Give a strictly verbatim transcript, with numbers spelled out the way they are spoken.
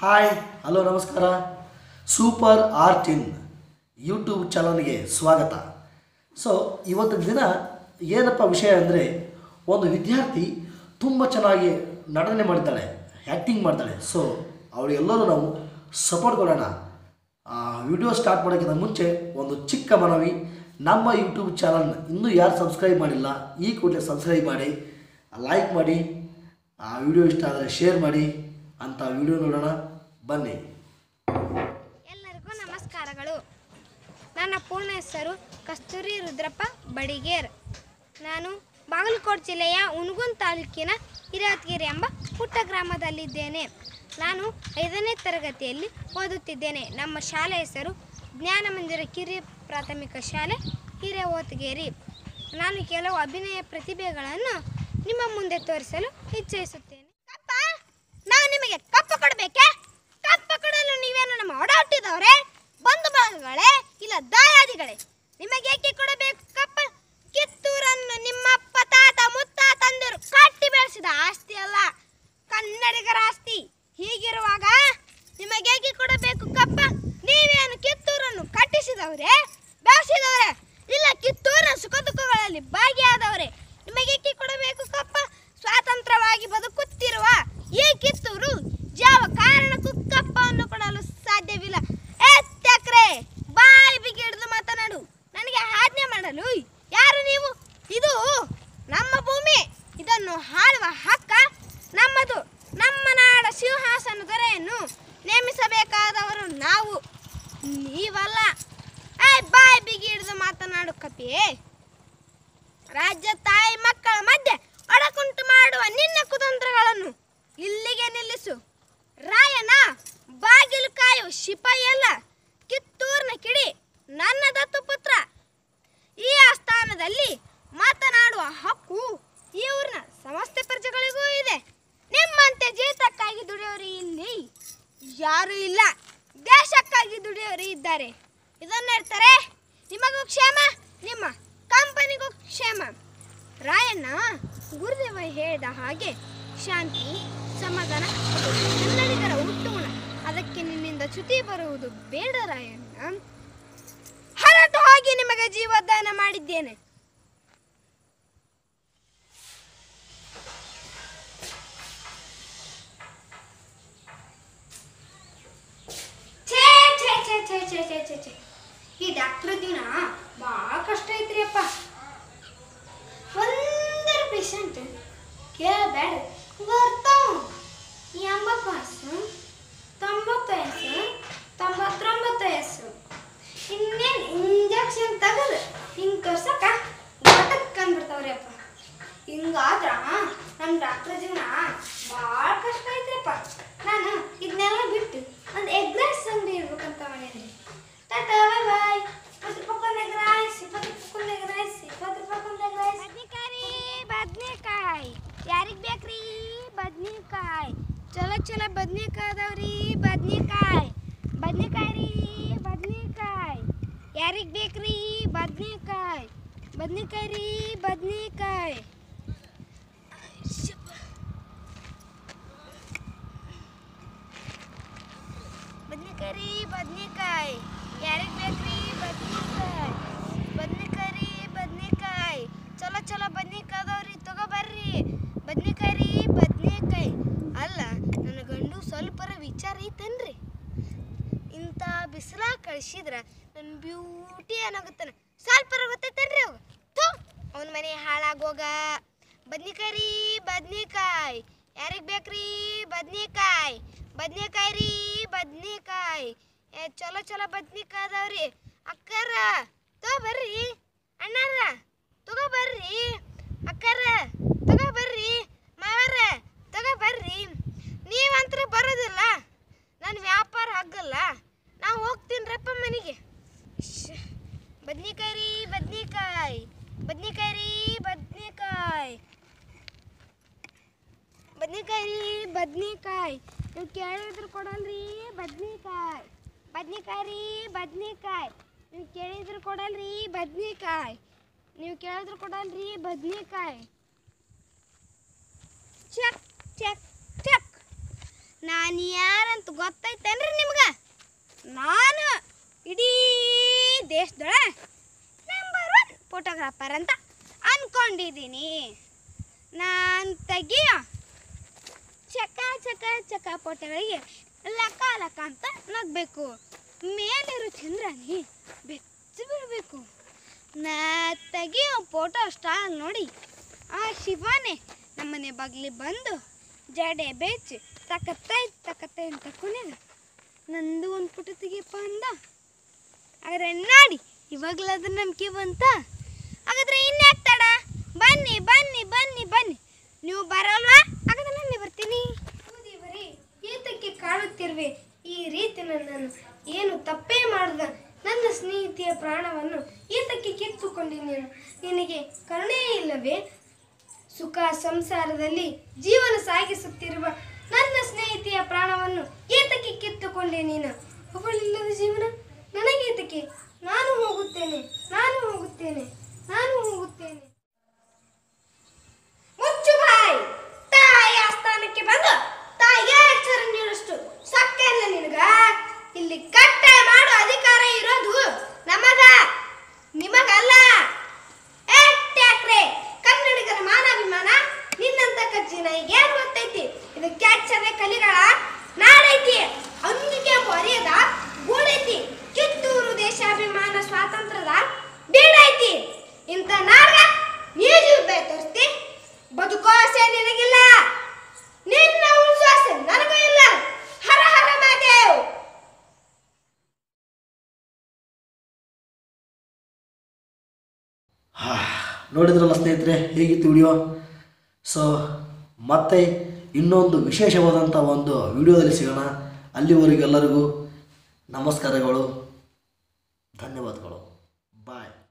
Hi hello ನಮಸ್ಕಾರ. Super art in YouTube ಚಾನಲ್ಗೆ ಸ್ವಾಗತ. ಸೊ ಇವತ್ತಿನ ದಿನ ಏನಪ್ಪ ವಿಷಯ ಅಂದರೆ, ಒಂದು ವಿದ್ಯಾರ್ಥಿ ತುಂಬ ಚೆನ್ನಾಗಿ ನಟನೆ ಮಾಡಿದ್ದಾಳೆ, ಆ್ಯಕ್ಟಿಂಗ್ ಮಾಡ್ತಾಳೆ. ಸೊ ಅವಳಿಗೆಲ್ಲರೂ ನಾವು ಸಪೋರ್ಟ್ ಕೊಡೋಣ. ವಿಡಿಯೋ ಸ್ಟಾರ್ಟ್ ಮಾಡೋಕ್ಕಿಂತ ಮುಂಚೆ ಒಂದು ಚಿಕ್ಕ ಮನವಿ, ನಮ್ಮ ಯೂಟ್ಯೂಬ್ ಚಾನಲ್ನ ಇನ್ನೂ ಯಾರು ಸಬ್ಸ್ಕ್ರೈಬ್ ಮಾಡಿಲ್ಲ ಈ ಕೂಡಲೇ ಸಬ್ಸ್ಕ್ರೈಬ್ ಮಾಡಿ, ಲೈಕ್ ಮಾಡಿ, ಆ ವಿಡಿಯೋ ಇಷ್ಟ ಆದರೆ ಶೇರ್ ಮಾಡಿ ಅಂತ ವಿಡಿಯೋ ನೋಡೋಣ ಬನ್ನಿ. ಎಲ್ಲರಿಗೂ ನಮಸ್ಕಾರಗಳು. ನನ್ನ ಪೂರ್ಣ ಹೆಸರು ಕಸ್ತೂರಿ ರುದ್ರಪ್ಪ ಬಡಿಗೇರ್. ನಾನು ಬಾಗಲಕೋಟೆ ಜಿಲ್ಲೆಯ ಹುನಗುಂದ ತಾಲೂಕಿನ ಹಿರೇಹತ್ಗೆರೆ ಎಂಬ ಪುಟ್ಟ ಗ್ರಾಮದಲ್ಲಿದ್ದೇನೆ. ನಾನು ಐದನೇ ತರಗತಿಯಲ್ಲಿ ಓದುತ್ತಿದ್ದೇನೆ. ನಮ್ಮ ಶಾಲೆ ಹೆಸರು ಜ್ಞಾನ ಮಂದಿರ ಕಿರಿಯ ಪ್ರಾಥಮಿಕ ಶಾಲೆ ಹಿರೇಹತ್ಗೆರೆ. ನಾನು ಕೆಲವು ಅಭಿನಯ ಪ್ರತಿಭೆಗಳನ್ನು ನಿಮ್ಮ ಮುಂದೆ ತೋರಿಸಲು ಇಚ್ಛಿಸುತ್ತೇನೆ. ಕಪ್ಪ, ನಾವು ನಿಮಗೆ ಕಪ್ಪ ಕೊಡಬೇಕೆ? ಕಪ್ಪ ಕೊಡಲು ನೀವೇನು ನಮ್ಮ ಓಡಾಟಿದವರೇ, ಬಂಧು ಬಳಗಗಳೇ, ಇಲ್ಲ ದಾಯಾದಿಗಳೇ? ನಿಮಗೆ ಏಕೆ ಕೊಡಬೇಕು ಕಪ್ಪ? ಕಿತ್ತೂರನ್ನು ನಿಮ್ಮಪ್ಪ ತಾತ ಮುತ್ತಾತಂದಿರು ಕಟ್ಟಿ ಬೆಳೆಸಿದ ಆಸ್ತಿ ಅಲ್ಲ, ಕನ್ನಡಿಗರ ಆಸ್ತಿ. ಹೀಗಿರುವಾಗ ನಿಮಗೇಕೆ ಕೊಡಬೇಕು ಕಪ್ಪ? ನೀವೇನು ಕಿತ್ತೂರನ್ನು ಕಟ್ಟಿಸಿದವರೇ, ಬೆಳೆಸಿದವರೇ, ಇಲ್ಲ ಕಿತ್ತೂರಿನ ಸುಖ ದುಃಖಗಳಲ್ಲಿ ಭಾಗಿಯಾದವರೇ? ನಿಮಗೇಕೆ ಕೊಡಬೇಕು ಕಪ್ಪ? ಸ್ವಾತಂತ್ರ್ಯವಾಗಿ ಬದುಕುತ್ತಿರುವ ಈ ಕಿತ್ತೂರು ಯಾವ ಕಾರಣಕ್ಕೂ ಕಪ್ಪವನ್ನು ಕೊಡಲು ಸಾಧ್ಯವಿಲ್ಲ. ಎತ್ತಕ್ರೆ ಬಾಯಿ ಬಿಗಿ ಹಿಡಿದು ಮಾತನಾಡು, ನನಗೆ ಆಜ್ಞೆ ಮಾಡಲು ಯಾರು ನೀವು? ಇದು ನಮ್ಮ ಭೂಮಿ, ಇದನ್ನು ಆಳುವ ಹಕ್ಕ ನಮ್ಮದು. ನಮ್ಮ ನಾಡ ಸಿಂಹಾಸನ ದೊರೆಯನ್ನು ನೇಮಿಸಬೇಕಾದವರು ನಾವು, ನೀವಲ್ಲ. ಏ ಬಾಯಿ ಬಿಗಿ ಹಿಡಿದು ಮಾತನಾಡು ಕಪಿಯೇ. ರಾಜ್ಯ ತಾಯಿ ಮಕ್ಕಳ ಮಧ್ಯೆ ಒಡಕುಂಟು ಮಾಡುವ ನಿನ್ನ ಕುತಂತ್ರಗಳನ್ನು ಇಲ್ಲಿಗೆ ನಿಲ್ಲಿಸು. ರಾಯನ ಬಾಗಿಲು ಕಾಯುವ ಶಿಪಾಯಿಯಲ್ಲ, ಕಿತ್ತೂರಿನ ಕಿಡಿ ನನ್ನ ದತ್ತು ಪುತ್ರ. ಈ ಆಸ್ಥಾನದಲ್ಲಿ ಮಾತನಾಡುವ ಹಕ್ಕು ಈ ಊರಿನ ಸಮಸ್ತ ಪ್ರಜೆಗಳಿಗೂ ಇದೆ. ನಿಮ್ಮಂತೆ ಜೀತಕ್ಕಾಗಿ ದುಡಿಯೋರು ಇಲ್ಲಿ ಯಾರೂ ಇಲ್ಲ, ದೇಶಕ್ಕಾಗಿ ದುಡಿಯೋರು ಇದ್ದಾರೆ. ಇದನ್ನ ಹೇಳ್ತಾರೆ, ನಿಮಗೂ ಕ್ಷೇಮ, ನಿಮ್ಮ ಕಂಪನಿಗೂ ಕ್ಷೇಮ. ರಾಯಣ್ಣ ಗುರುದೇವ ಹೇಳಿದ ಹಾಗೆ ಶಾಂತಿ, ಸಮಾಧಾನ ಕನ್ನಡಿಗರ ಹುಟ್ಟುಗುಣ. ಅದಕ್ಕೆ ನಿನ್ನಿಂದ ಚ್ಯುತಿ ಬರುವುದು ಬೇಡ ರಾಯಣ್ಣ. ಹೊರಟು ಹೋಗಿ ನಿಮಗೆ ಜೀವದಾನ ಮಾಡಿದ್ದೇನೆ. ಛೇ ಛೇ ಛೇ ಛೇ ಛೇ ಛೇ ಛೇ ಛೇ ಈ ಡಾಕ್ಟರ್ ದಿನ ಭಾಳ ಕಷ್ಟ ಐತ್ರಿ ಅಪ್ಪ. ಒಂದರ ಪೇಷಂಟ್ ಕೇಳಬೇಡ, ಬರ್ತಾವ ಎಂಬತ್ತು ವಯಸ್ಸು, ತೊಂಬತ್ತು ವಯಸ್ಸು, ತೊಂಬತ್ತೊಂಬತ್ತು ವಯಸ್ಸು. ಇನ್ನೇನು ಇಂಜೆಕ್ಷನ್ ತೆಗೆದು ಹಿಂಗೆ ತೋರ್ಸಕ್ಕ ಘಟಕ್ ಅಂದ್ಬಿಡ್ತಾವ್ರಿ ಅಪ್ಪ. ಹಿಂಗಾದ್ರ ನಮ್ಮ ಡಾಕ್ಟರ್ ಜೀವನ ಭಾಳ ಕಷ್ಟ ಐತ್ರಿಪ್ಪ. ನಾನು ಇದನ್ನೆಲ್ಲ ಬಿಟ್ಟು ಒಂದು ಎಗ್ ರೈಸ್ ಅಂಗಡಿ ಇರ್ಬೇಕಂತ ಮಾಡೇನಿ. ಟಾಟಾ ಬಾಯ್ ಬಾಯ್. ಇಪ್ಪತ್ತು ರೂಪಾಯಿ ಎಗ್ ರೈಸ್, ಇಪ್ಪತ್ತು ರೂಪಾಯಿ ಎಗ್ ರೈಸ್, ಇಪ್ಪತ್ತು ರೂಪಾಯಿ ಎಗ್ ರೈಸ್. ಬದ್ನಿಕಾಯಿ ಬದ್ನಿಕಾಯಿ ಯಾರಿಗೆ ಬೇಕ್ರಿ? ಬದ್ನಿಕಾಯಿ ಚಲೋ ಚಲೋ ಬದ್ನಿಕಾಯಿ ಅದಾವ್ರಿ. ಬದ್ನಿಕಾಯಿ ಬದ್ನಿಕಾಯಿ ರೀ, ಬದ್ನಿಕಾಯಿ ಯಾರಿಗೆ ಬೇಕ್ರಿ? ಬದ್ನಿಕಾಯಿ ಬದ್ನಿಕಾಯಿ ರೀ, ಬದ್ನಿಕಾಯಿ. ಬದ್ನಿಕಾಯಿ ರೀ, ಬದ್ನಿಕಾಯಿ ಯಾರಿಗೆ ಬೇಕ್ರಿ? ಬದ್ನಿಕಾಯಿ ಬದ್ನಿಕಾಯಿ ರೀ, ಬದ್ನಿಕಾಯಿ ಚಲೋ ಚಲೋ ಬದ್ನಿಕಾಯಿ ಅದಾವ್ರಿ, ತಗೋಬರ್ರಿ. ಬದ್ನಿಕಾಯಿ ರೀ, ಬದ್ನಿಕಾಯಿ. ಅಲ್ಲ, ನನ್ನ ಗಂಡು ಸ್ವಲ್ಪರ ವಿಚಾರ ಐತೇನ್ರಿ? ಇಂಥ ಬಿಸಿಲಾಗ ಕಳಿಸಿದ್ರ ನನ್ನ ಬ್ಯೂಟಿ ಏನಾಗುತ್ತಾನೆ ಸ್ವಲ್ಪರ ಗೊತ್ತೈತೇನ್ರಿ? ಅವ ತು ಅವನ ಮನೆ ಹಾಳಾಗೋಗ. ಬದ್ನಿಕಾಯಿ ರೀ, ಬದ್ನಿಕಾಯಿ ಯಾರಿಗೆ ಬೇಕ್ರಿ? ಬದ್ನಿಕಾಯಿ ಬದ್ನಿಕಾಯಿ ರೀ, ಬದ್ನಿಕಾಯಿ ಚಲೋ ಚಲೋ ಬದ್ನಿಕಾಯಿ ಅದಾವ್ರಿ. ಅಕ್ಕಾರ ತಗೋಬರ್ರಿ, ಅಣ್ಣಾರ ತಗೋಬರ್ರಿ, ಅಕ್ಕಾರ ತಗೋಬರ್ರಿ, ಮಾವರ ತಗೋಬರ್ರಿ. ನೀವಂತರೂ ಬರೋದಿಲ್ಲ, ನನ್ನ ವ್ಯಾಪಾರ ಆಗಲ್ಲ, ನಾವು ಹೋಗ್ತೀನಿರಪ್ಪ ಮನೆಗೆ. ಬದ್ನಿಕಾಯಿ ರೀ, ಬದ್ನಿಕಾಯಿ ಬದ್ನಿಕಾಯಿ ರೀ, ಬದ್ನಿಕಾಯಿ ಬದ್ನಿಕಾಯಿ ರೀ, ಬದ್ನಿಕಾಯಿ ನೀವು ಕೇಳಿದ್ರು ಕೊಡಲ್ರಿ. ಬದ್ನಿಕಾಯಿ ಬದ್ನಿಕಾಯಿ ರೀ, ಬದ್ನಿಕಾಯಿ ನೀವು ಕೇಳಿದ್ರು ಕೊಡಲ್ರಿ. ಬದ್ನಿಕಾಯಿ ನೀವು ಕೇಳಿದ್ರು ಕೊಡಲ್ರಿ. ಬದ್ನಿಕಾಯಿ ಚೆಕ್ ಚೆಕ್ ಚೆಕ್. ನಾನು ಯಾರಂತ ಗೊತ್ತೈತೇನ್ರಿ ನಿಮ್ಗೆ? ನಾನು ಇಡೀ ದೇಶದೊಳಗೆ ನಂಬರ್ ಒನ್ ಫೋಟೋಗ್ರಾಫರ್ ಅಂತ ಅಂದ್ಕೊಂಡಿದ್ದೀನಿ. ನಾನು ತೆಗಿಯೋ ಚಕ ಚಕ ಚಕ ಫೋಟೋಗಳಿಗೆ ಲಕ ಲಕ ಅಂತ ನಗಬೇಕು. ಮೇಲಿರೋ ಚಂದ್ರನಿ ಬೆಚ್ಚಿ ಬಿಡಬೇಕು. ನಾ ತೆಗಿಯೋ ಫೋಟೋ ಸ್ಟಾಲ್ ನೋಡಿ ಆ ಶಿವನೇ ನಮ್ಮನೆ ಬಾಗಿಲಿ ಬಂದು ಜಡೆ ಬೆಚ್ಚಿ ತಕತ್ತೈ ತಕತ್ತೈ ಅಂತ ಕುಣಿದ ನಂದು ಒಂದು ಫೋಟೋ ತೆಗಿಯಪ್ಪ ಅಂದ. ಹಾಗಾದ್ರೆ ನೋಡಿ ಇವಾಗಲಾದ್ರೂ ನಂಬಿಕೆ ಬಂತ. ಹಾಗಾದ್ರೆ ಇನ್ಯಾಕೆ ತಡ? ಬನ್ನಿ ಬನ್ನಿ ಬನ್ನಿ ಬನ್ನಿ. ನೀವು ಬರಲ್ವಾ? ಹಾಗಾದ್ರೆ ನಾನು ಬರ್ತೀನಿ. ಬರೀ ಏತಕ್ಕೆ ಕಾಣುತ್ತಿರುವೆ ಈ ರೀತಿ ನನ್ನನ್ನು? ಏನು ತಪ್ಪೇ ಮಾಡಿದ ನನ್ನ ಸ್ನೇಹಿತೆಯ ಪ್ರಾಣವನ್ನು ಏತಕ್ಕೆ ಕಿತ್ತುಕೊಂಡಿ ನೀನು? ನಿನಗೆ ಕರುಣೆ ಇಲ್ಲವೇ? ಸುಖ ಸಂಸಾರದಲ್ಲಿ ಜೀವನ ಸಾಗಿಸುತ್ತಿರುವ ನನ್ನ ಸ್ನೇಹಿತೆಯ ಪ್ರಾಣವನ್ನು ಏತಕ್ಕೆ ಕಿತ್ತುಕೊಂಡೆ ನೀನು? ಅವಳಿಲ್ಲದ ಜೀವನ ನನಗೇತಕ್ಕೆ? ನಾನು ಹೋಗುತ್ತೇನೆ, ನಾನು ಹೋಗುತ್ತೇನೆ, ನಾನು ಹೋಗುತ್ತೇನೆ. ಮುಚ್ಚು ಬಾಯ್. ತಾಯಿ ಆಸ್ಥಾನಕ್ಕೆ ಬಂದು ತಾಯಿಗೆ ಅಕ್ಷರ ನೀಡಷ್ಟು ಸಕ್ಕೆಲ್ಲ ನಿನಗ? ಇಲ್ಲಿ ಕಟ್ಟೆ ಮಾಡೋ ಅಧಿಕಾರ ಇರೋದು ನಮಗ, ನಿಮಗಲ್ಲ. ಟ್ಯಾಕ್ರೆ ಕನ್ನಡಿಗರ ಮಾನಾಭಿಮಾನ ನಿನ್ನಂತ ಕಜ್ಜಿನ ಈಗೇನು ಗೊತ್ತೈತಿ? ಇದು ಕ್ಯಾಚದ ಕಲಿಗಳ ನಾಡೈತಿ, ಅಂದಿಗೆ ಅರಿಯದ ಗೂಡೈತಿ, ಕಿತ್ತೂರು ದೇಶಾಭಿಮಾನ ಸ್ವಾತಂತ್ರ್ಯದ ಬೀಡೈತಿ. ಇಂಥ ನಾಡ ನೀಜು ತೋರಿಸ್ತಿ. ಬದುಕೋ ಆಸೆ ನಿನಗಿಲ್ಲ, ನಿನ್ನ ಉಳಿಸೋ ಆಸೆ ನನಗೂ ಇಲ್ಲ. ಹರ ಹರ ಮಹಾದೇವ್. ನೋಡಿದ್ರಲ್ಲ ಸ್ನೇಹಿತರೆ, ಹೇಗಿತ್ತು ವಿಡಿಯೋ? ಸೊ ಮತ್ತೆ ಇನ್ನೊಂದು ವಿಶೇಷವಾದಂಥ ಒಂದು ವಿಡಿಯೋದಲ್ಲಿ ಸಿಗೋಣ. ಅಲ್ಲಿವರೆಗೂ ಎಲ್ಲರಿಗೂ ನಮಸ್ಕಾರಗಳು, ಧನ್ಯವಾದಗಳು. ಬಾಯ್.